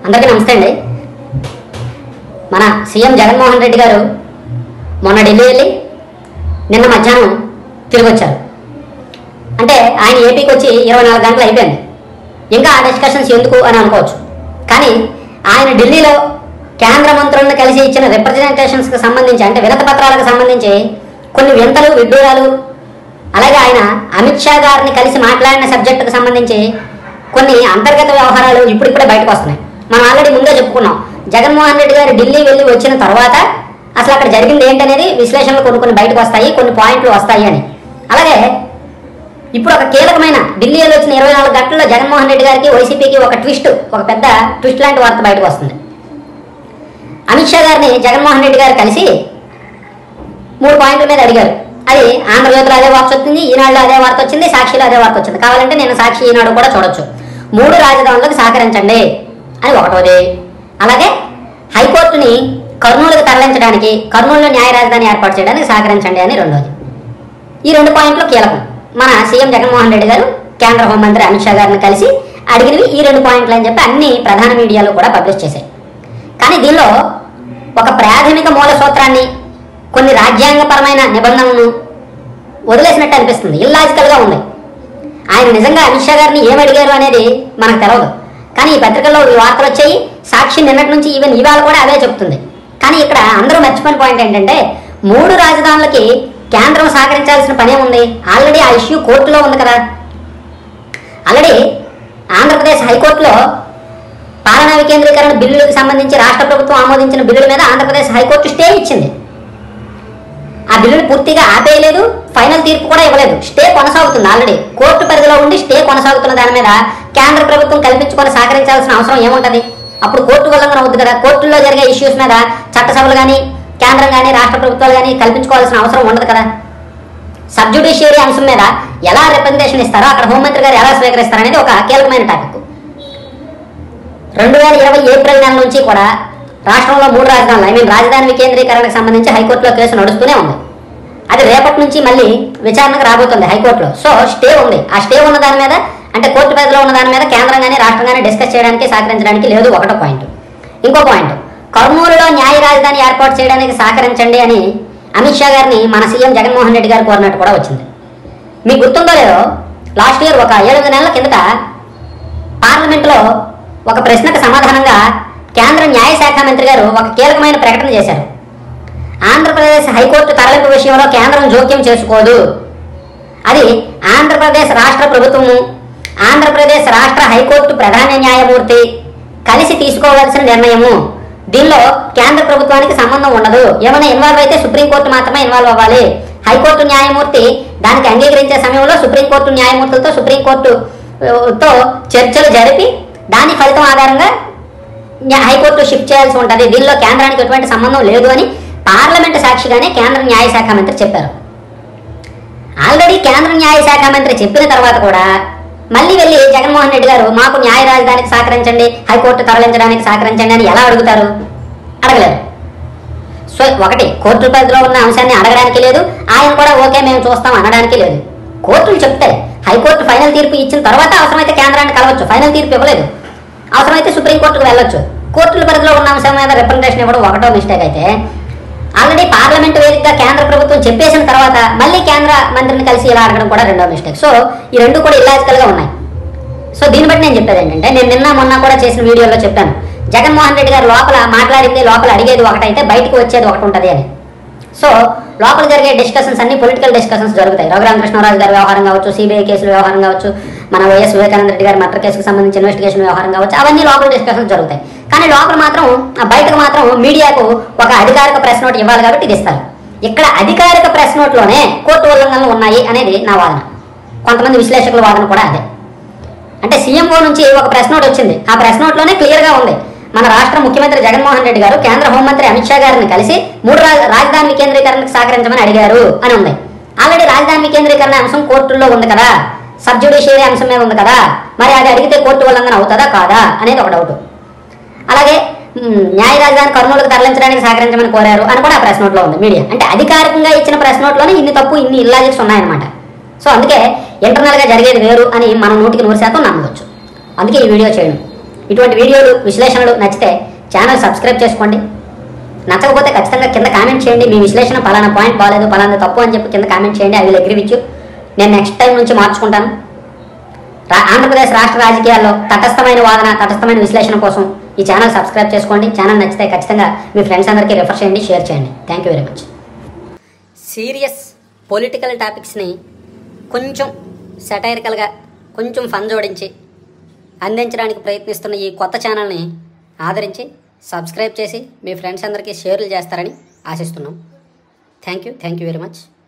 అందరికీ నమస్తే అండి. మన సీఎం జగన్మోహన్ రెడ్డి గారు మొన్న ఢిల్లీ వెళ్ళి నిన్న మధ్యాహ్నం తిరిగి వచ్చారు. అంటే ఆయన ఏపీకి వచ్చి 24 గంటలు అయిపోయింది. ఇంకా ఆ డిస్కషన్స్ ఎందుకు అని అనుకోవచ్చు. కానీ ఆయన ఢిల్లీలో కేంద్ర మంత్రులను కలిసి ఇచ్చిన రిప్రజెంటేషన్స్కి సంబంధించి, అంటే వినతి పత్రాలకు సంబంధించి కొన్ని వింతలు విడ్డూరాలు, అలాగే ఆయన అమిత్ షా గారిని కలిసి మాట్లాడిన సబ్జెక్టుకు సంబంధించి కొన్ని అంతర్గత వ్యవహారాలు ఇప్పుడిప్పుడే బయటకు వస్తున్నాయి. మనం ఆల్రెడీ ముందే చెప్పుకున్నాం. జగన్మోహన్ రెడ్డి గారు ఢిల్లీ వెళ్ళి వచ్చిన తర్వాత అసలు అక్కడ జరిగింది ఏంటనేది విశ్లేషణలు కొన్ని బయటకు వస్తాయి, కొన్ని పాయింట్లు వస్తాయి అని. అలాగే ఇప్పుడు ఒక కీలకమైన ఢిల్లీలో వచ్చిన 24 గంటల్లో జగన్మోహన్ రెడ్డి గారికి, వైసీపీకి ఒక పెద్ద ట్విస్ట్ లాంటి వార్త బయటకు వస్తుంది. అమిత్ షా గారిని జగన్మోహన్ రెడ్డి గారు కలిసి 3 పాయింట్ల మీద అడిగారు. అది ఆంధ్రజ్యోతిలో అదే వార్త వచ్చింది, ఈనాడులో అదే వార్త వచ్చింది, సాక్షిలో అదే వార్త వచ్చింది. కావాలంటే నేను సాక్షి, ఈనాడు కూడా చూడొచ్చు. 3 రాజధానులకు సహకరించండి అని ఒకటోది. అలాగే హైకోర్టుని కర్నూలుకు తరలించడానికి, కర్నూలులో న్యాయ రాజధాని ఏర్పాటు చేయడానికి సహకరించండి అని రెండోది. ఈ 2 పాయింట్లు కీలకం. మన సీఎం జగన్మోహన్ రెడ్డి గారు కేంద్ర హోంమంత్రి అమిత్ షా గారిని కలిసి అడిగినవి ఈ 2 పాయింట్లు అని చెప్పి అన్ని ప్రధాన మీడియాలో కూడా పబ్లిష్ చేశాయి. కానీ దీనిలో ఒక ప్రాథమిక మూల సూత్రాన్ని, కొన్ని రాజ్యాంగపరమైన నిబంధనలను వదిలేసినట్టు అనిపిస్తుంది. ఇల్లాజికల్గా ఉంది. ఆయన నిజంగా అమిత్ షా గారిని ఏమి అడిగారు అనేది మనకు తెలియదు. కానీ ఈ పత్రికల్లో ఈ వార్తలు వచ్చాయి. సాక్షి నిన్నటి నుంచి ఈవెన్ ఇవాళ కూడా అదే చెప్తుంది. కానీ ఇక్కడ అందరూ మర్చిపోయిన పాయింట్ ఏంటంటే 3 రాజధానులకి కేంద్రం సహకరించాల్సిన పనే ఉంది. ఆల్రెడీ ఆ ఇష్యూ కోర్టులో ఉంది కదా. ఆల్రెడీ ఆంధ్రప్రదేశ్ హైకోర్టులో పాలనా వికేంద్రీకరణ బిల్లులకు సంబంధించి రాష్ట్ర ప్రభుత్వం ఆమోదించిన బిల్లుల మీద ఆంధ్రప్రదేశ్ హైకోర్టు స్టే ఇచ్చింది. ఆ బిల్లులు పూర్తిగా ఆపేయలేదు, ఫైనల్ తీర్పు కూడా ఇవ్వలేదు. స్టే కొనసాగుతుంది. ఆల్రెడీ కోర్టు పరిధిలో ఉండి స్టే కొనసాగుతున్న దాని మీద కేంద్ర ప్రభుత్వం కల్పించుకొని సహకరించాల్సిన అవసరం ఏముంటుంది? అప్పుడు కోర్టు ఉల్లంఘన అవుతుంది కదా. కోర్టుల్లో జరిగే ఇష్యూస్ మీద చట్టసభలు కానీ, కేంద్రం కానీ, రాష్ట్ర ప్రభుత్వాలు కానీ కల్పించుకోవాల్సిన అవసరం ఉండదు కదా. సబ్జుడిషియరీ అంశం మీద ఎలా రిప్రజెంటేషన్ ఇస్తారో, అక్కడ హోంమంత్రి గారు ఎలా స్వీకరిస్తారు అనేది ఒక కీలకమైన టాపిక్. 2020 ఏప్రిల్ నెల నుంచి కూడా రాష్ట్రంలో 3 రాజధానులు, రాజధాని వికేంద్రీకరణకు సంబంధించి హైకోర్టులో కేసు నడుస్తూనే ఉంది. అది రేపటి నుంచి మళ్ళీ విచారణకు రాబోతుంది హైకోర్టులో. సో స్టే ఉంది. ఆ స్టే ఉన్న దాని మీద, అంటే కోర్టు పరిధిలో ఉన్న దాని మీద కేంద్రం కానీ రాష్ట్రం కానీ డిస్కస్ చేయడానికి, సహకరించడానికి లేదు. ఒకటో పాయింట్. ఇంకో పాయింట్, కర్నూలులో న్యాయ రాజధాని ఏర్పాటు చేయడానికి సహకరించండి అని అమిత్ షా గారిని మన సీఎం జగన్మోహన్ రెడ్డి గారు కోరినట్టు కూడా వచ్చింది. మీకు గుర్తుందో లేదో, లాస్ట్ ఇయర్ ఒక 7 నెలల కిందట పార్లమెంట్లో ఒక ప్రశ్నకు సమాధానంగా కేంద్ర న్యాయశాఖ మంత్రి గారు ఒక కీలకమైన ప్రకటన చేశారు. ఆంధ్రప్రదేశ్ హైకోర్టు తరలింపు విషయంలో కేంద్రం జోక్యం చేసుకోదు. అది ఆంధ్రప్రదేశ్ రాష్ట్ర ప్రభుత్వము, ఆంధ్రప్రదేశ్ రాష్ట్ర హైకోర్టు ప్రధాన న్యాయమూర్తి కలిసి తీసుకోవాల్సిన నిర్ణయము. దీనిలో కేంద్ర ప్రభుత్వానికి సంబంధం ఉండదు. ఏమైనా ఇన్వాల్వ్ అయితే సుప్రీంకోర్టు మాత్రమే ఇన్వాల్వ్ అవ్వాలి. హైకోర్టు న్యాయమూర్తి దానికి అంగీకరించే సమయంలో సుప్రీంకోర్టు న్యాయమూర్తులతో, సుప్రీంకోర్టుతో చర్చలు జరిపి దాని ఫలితం ఆధారంగా హైకోర్టు షిఫ్ట్ చేయాల్సి ఉంటుంది. దీనిలో కేంద్రానికి ఎటువంటి సంబంధం లేదు అని పార్లమెంటు సాక్షిగానే కేంద్ర న్యాయశాఖ మంత్రి చెప్పారు. ఆల్రెడీ కేంద్ర న్యాయశాఖ మంత్రి చెప్పిన తర్వాత కూడా మళ్ళీ వెళ్ళి జగన్మోహన్ రెడ్డి గారు మాకు న్యాయ రాజధానికి సహకరించండి, హైకోర్టు తరలించడానికి సహకరించండి అని ఎలా అడుగుతారు? అడగలేరు. సో ఒకటి, కోర్టు పరిధిలో ఉన్న అంశాన్ని అడగడానికి లేదు. ఆయన కూడా ఓకే మేము చూస్తాం అనడానికి లేదు. కోర్టులు చెప్తాయి. హైకోర్టు ఫైనల్ తీర్పు ఇచ్చిన తర్వాత అవసరమైతే కేంద్రాన్ని కలవచ్చు. ఫైనల్ తీర్పు ఇవ్వలేదు, అవసరమైతే సుప్రీంకోర్టుకు వెళ్ళొచ్చు. కోర్టుల పరిధిలో ఉన్న అంశం మీద రిప్రజెంటేషన్ ఇవ్వడం ఒకటో మిస్టేక్ అయితే, ఆల్రెడీ పార్లమెంట్ వేదికగా కేంద్ర ప్రభుత్వం చెప్పేసిన తర్వాత మళ్ళీ కేంద్ర మంత్రిని కలిసి ఇలా అడగడం కూడా రెండో మిస్టేక్. సో ఈ 2 కూడా ఇల్లాజికల్గా ఉన్నాయి. సో దీన్ని బట్టి నేను చెప్పేది ఏంటంటే, నేను నిన్న మొన్న కూడా చేసిన వీడియోలో చెప్పాను, జగన్మోహన్ రెడ్డి గారు లోపల మాట్లాడింది, లోపల అడిగేది ఒకటైతే బయటకు వచ్చేది ఒకటి ఉంటుంది అని. సో లోపల జరిగే డిస్కషన్స్ అన్ని పొలిటికల్ డిస్కషన్స్ జరుగుతాయి. రఘురామకృష్ణరాజు గారి వ్యవహారం కావచ్చు, సిబిఐ కేసుల వ్యవహారం కావచ్చు, మన వైఎస్ వివేకానంద రెడ్డి గారి మర్డర్ కేసుకు సంబంధించి ఇన్వెస్టిగేషన్ వ్యవహారం కావచ్చు, అవన్నీ లోపల డిస్కషన్స్ జరుగుతాయి. కానీ లోపల మాత్రం, బయటకు మాత్రం మీడియాకు ఒక అధికారిక ప్రెస్ నోట్ ఇవ్వాలి కాబట్టి ఇది ఇస్తారు. ఇక్కడ అధికారిక ప్రెస్ నోట్లోనే కోర్టు ఉల్లంఘనలు ఉన్నాయి అనేది నా వాదన. కొంతమంది విశ్లేషకుల వాదన కూడా అదే. అంటే సీఎంఓ నుంచి ఒక ప్రెస్ నోట్ వచ్చింది. ఆ ప్రెస్ నోట్లోనే క్లియర్గా ఉంది, మన రాష్ట్ర ముఖ్యమంత్రి జగన్మోహన్ రెడ్డి గారు కేంద్ర హోంమంత్రి అమిత్ షా గారిని కలిసి 3 రాజధాని వికేంద్రీకరణకు సహకరించమని అడిగారు అని ఉంది. ఆల్రెడీ రాజధాని వికేంద్రీకరణ అంశం కోర్టుల్లో ఉంది కదా, సబ్జుడిషియరీ అంశం మీద ఉంది కదా. మరి అది అడిగితే కోర్టు ఉల్లంఘన అవుతుందా కాదా అనేది ఒక డౌట్. అలాగే న్యాయ రాజధాని కర్నూలుకు తరలించడానికి సహకరించమని కోరారు అని కూడా ఆ ప్రెస్ నోట్లో ఉంది మీడియా. అంటే అధికారికంగా ఇచ్చిన ప్రెస్ నోట్లోనే ఇన్ని తప్పు, ఇన్ని ఇల్లాజిక్స్ ఉన్నాయన్నమాట. సో అందుకే ఇంటర్నల్గా జరిగేది వేరు అని మనం 100% నమ్మవచ్చు. అందుకే ఈ వీడియో చేయడం. ఇటువంటి వీడియోలు విశ్లేషణలు నచ్చితే ఛానల్ సబ్స్క్రైబ్ చేసుకోండి. నచ్చకపోతే ఖచ్చితంగా కింద కామెంట్ చేయండి. మీ విశ్లేషణ పలానా పాయింట్ బాగాలేదు, పలానా తప్పు అని చెప్పి కింద కామెంట్ చేయండి. I will agree with you. నేను నెక్స్ట్ టైం నుంచి మార్చుకుంటాను. ఆంధ్రప్రదేశ్ రాష్ట్ర రాజకీయాల్లో తటస్థమైన వాదన, తటస్థమైన విశ్లేషణ కోసం ఈ ఛానల్ సబ్స్క్రైబ్ చేసుకోండి. ఛానల్ నచ్చితే ఖచ్చితంగా మీ ఫ్రెండ్స్ అందరికీ రిఫర్ చేయండి, షేర్ చేయండి. Thank you very much. Serious political టాపిక్స్ని కొంచెం సెటైరికల్గా, కొంచెం ఫన్ జోడించి అందించడానికి ప్రయత్నిస్తున్న ఈ కొత్త ఛానల్ని ఆదరించి సబ్స్క్రైబ్ చేసి మీ ఫ్రెండ్స్ అందరికీ షేర్లు చేస్తారని ఆశిస్తున్నాం. Thank you very much.